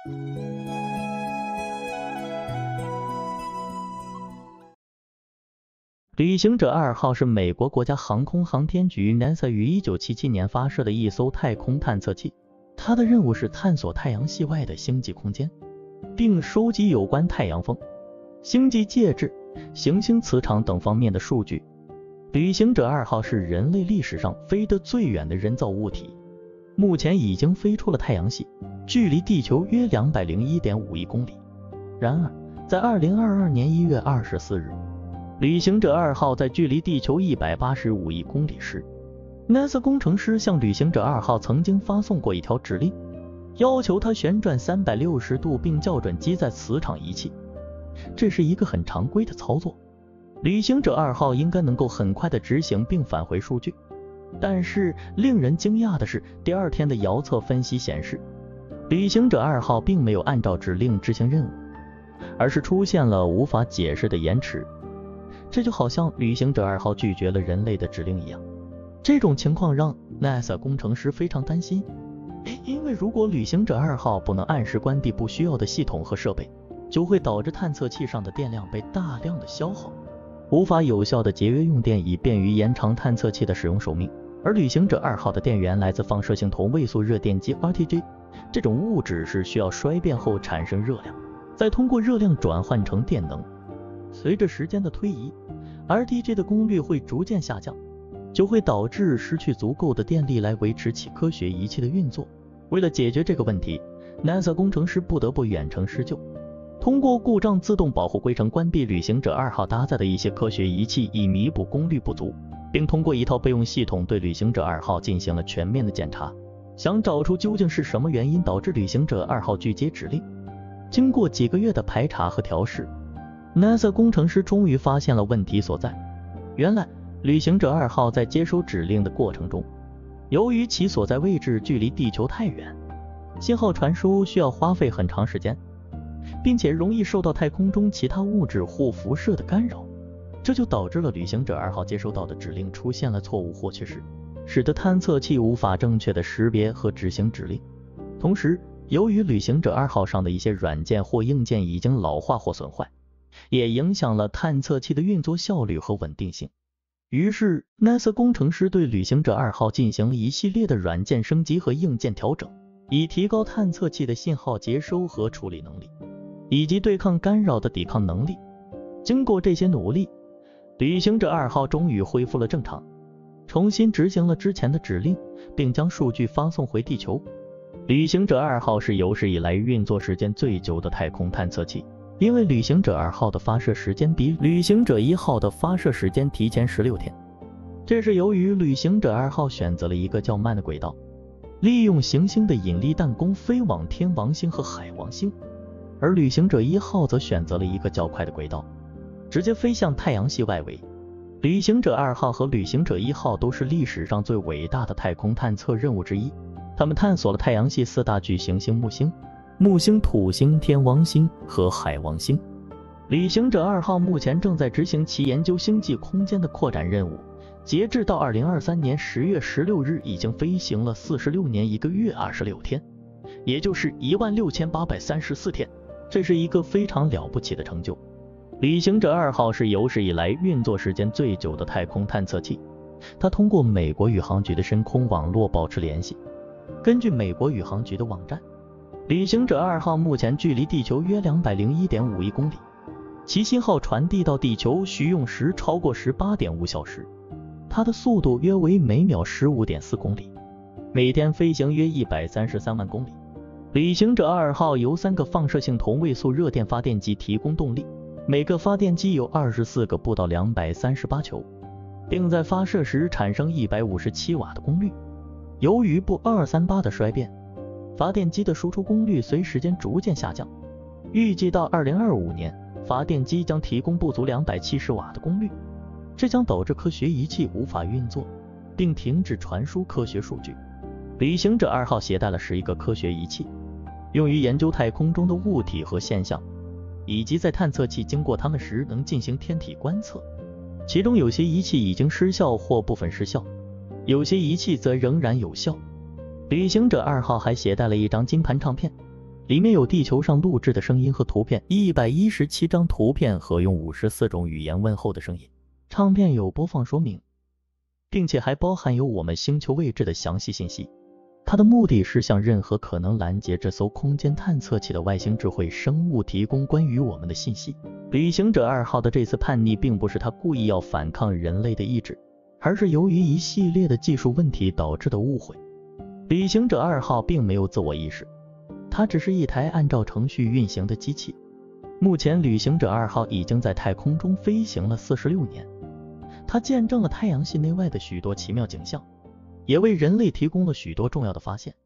旅行者2号是美国国家航空航天局 NASA 于1977年发射的一艘太空探测器，它的任务是探索太阳系外的星际空间，并收集有关太阳风、星际介质、行星磁场等方面的数据。旅行者2号是人类历史上飞得最远的人造物体，目前已经飞出了太阳系，距离地球约201.5亿公里。然而，在2022年1月24日，旅行者2号在距离地球185亿公里时， NASA 工程师向旅行者2号曾经发送过一条指令，要求它旋转360度并校准机载磁场仪器。这是一个很常规的操作，旅行者2号应该能够很快的执行并返回数据。但是令人惊讶的是，第二天的遥测分析显示，旅行者2号并没有按照指令执行任务，而是出现了无法解释的延迟。这就好像旅行者2号拒绝了人类的指令一样。这种情况让 NASA 工程师非常担心，因为如果旅行者2号不能按时关闭不需要的系统和设备，就会导致探测器上的电量被大量的消耗，无法有效的节约用电，以便于延长探测器的使用寿命。而旅行者2号的电源来自放射性同位素热电机 RTG， 这种物质是需要衰变后产生热量，再通过热量转换成电能。随着时间的推移， RTG 的功率会逐渐下降，就会导致失去足够的电力来维持其科学仪器的运作。为了解决这个问题， NASA 工程师不得不远程施救，通过故障自动保护规程关闭旅行者2号搭载的一些科学仪器，以弥补功率不足，并通过一套备用系统对旅行者2号进行了全面的检查，想找出究竟是什么原因导致旅行者2号拒接指令。经过几个月的排查和调试， NASA 工程师终于发现了问题所在。原来旅行者2号在接收指令的过程中，由于其所在位置距离地球太远，信号传输需要花费很长时间，并且容易受到太空中其他物质或辐射的干扰，这就导致了旅行者2号接收到的指令出现了错误或缺失，使得探测器无法正确的识别和执行指令。同时，由于旅行者2号上的一些软件或硬件已经老化或损坏，也影响了探测器的运作效率和稳定性。于是 NASA 工程师对旅行者2号进行了一系列的软件升级和硬件调整，以提高探测器的信号接收和处理能力，以及对抗干扰的抵抗能力。经过这些努力，旅行者2号终于恢复了正常，重新执行了之前的指令，并将数据发送回地球。旅行者2号是有史以来运作时间最久的太空探测器，因为旅行者2号的发射时间比旅行者1号的发射时间提前16天。这是由于旅行者2号选择了一个较慢的轨道，利用行星的引力弹弓飞往天王星和海王星，而旅行者1号则选择了一个较快的轨道，直接飞向太阳系外围。旅行者2号和旅行者1号都是历史上最伟大的太空探测任务之一，他们探索了太阳系4大巨行星木星、土星、天王星和海王星。旅行者2号目前正在执行其研究星际空间的扩展任务，截至到2023年10月16日已经飞行了46年1个月26天，也就是16834天，这是一个非常了不起的成就。旅行者2号是有史以来运作时间最久的太空探测器，它通过美国宇航局的深空网络保持联系。根据美国宇航局的网站，旅行者2号目前距离地球约201.5亿公里，其信号传递到地球需用时超过 18.5 小时，它的速度约为每秒 15.4 公里，每天飞行约133万公里。旅行者2号由3个放射性同位素热电发电机提供动力，每个发电机有24个步道238球，并在发射时产生157瓦的功率。由于钚238的衰变，发电机的输出功率随时间逐渐下降，预计到2025年，发电机将提供不足270瓦的功率，这将导致科学仪器无法运作，并停止传输科学数据。旅行者2号携带了11个科学仪器，用于研究太空中的物体和现象，以及在探测器经过它们时能进行天体观测。其中有些仪器已经失效或部分失效，有些仪器则仍然有效。旅行者2号还携带了一张金盘唱片， 里面有地球上录制的声音和图片，117张图片和用54种语言问候的声音。唱片有播放说明，并且还包含有我们星球位置的详细信息。它的目的是向任何可能拦截这艘空间探测器的外星智慧生物提供关于我们的信息。旅行者2号的这次叛逆并不是他故意要反抗人类的意志，而是由于一系列的技术问题导致的误会。旅行者2号并没有自我意识，它只是一台按照程序运行的机器。目前旅行者2号已经在太空中飞行了46年，它见证了太阳系内外的许多奇妙景象，也为人类提供了许多重要的发现。